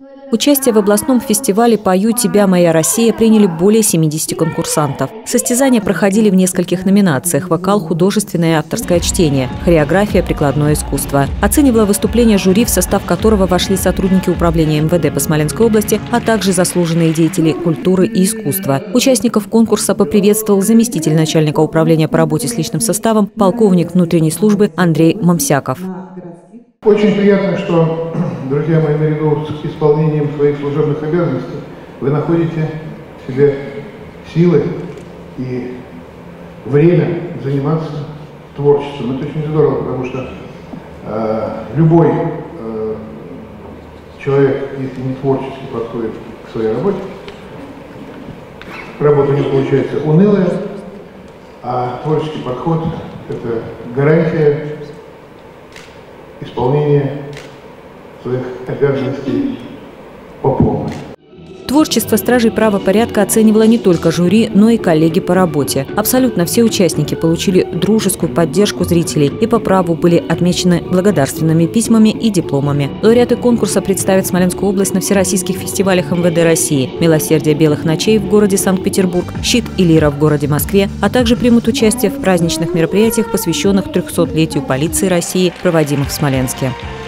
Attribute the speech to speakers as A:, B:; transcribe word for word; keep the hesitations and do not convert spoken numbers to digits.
A: Участие в областном фестивале «Пою тебя, моя Россия» приняли более семидесяти конкурсантов. Состязания проходили в нескольких номинациях – вокал, художественное и авторское чтение, хореография, прикладное искусство. Оценивало выступление жюри, в состав которого вошли сотрудники управления эм вэ дэ по Смоленской области, а также заслуженные деятели культуры и искусства. Участников конкурса поприветствовал заместитель начальника управления по работе с личным составом, полковник внутренней службы Андрей Мамсяков.
B: Очень приятно, что, друзья мои, наряду с исполнением своих служебных обязанностей вы находите в себе силы и время заниматься творчеством. Это очень здорово, потому что э, любой э, человек, если не творчески подходит к своей работе, работа у него получается унылая, а творческий подход – это гарантия исполнение своих обязанностей по полной.
A: Творчество стражей правопорядка оценивало не только жюри, но и коллеги по работе. Абсолютно все участники получили дружескую поддержку зрителей и по праву были отмечены благодарственными письмами и дипломами. Лауреаты конкурса представят Смоленскую область на всероссийских фестивалях эм вэ дэ России «Милосердие белых ночей» в городе Санкт-Петербург, «Щит и лира» в городе Москве, а также примут участие в праздничных мероприятиях, посвященных трехсотлетию полиции России, проводимых в Смоленске.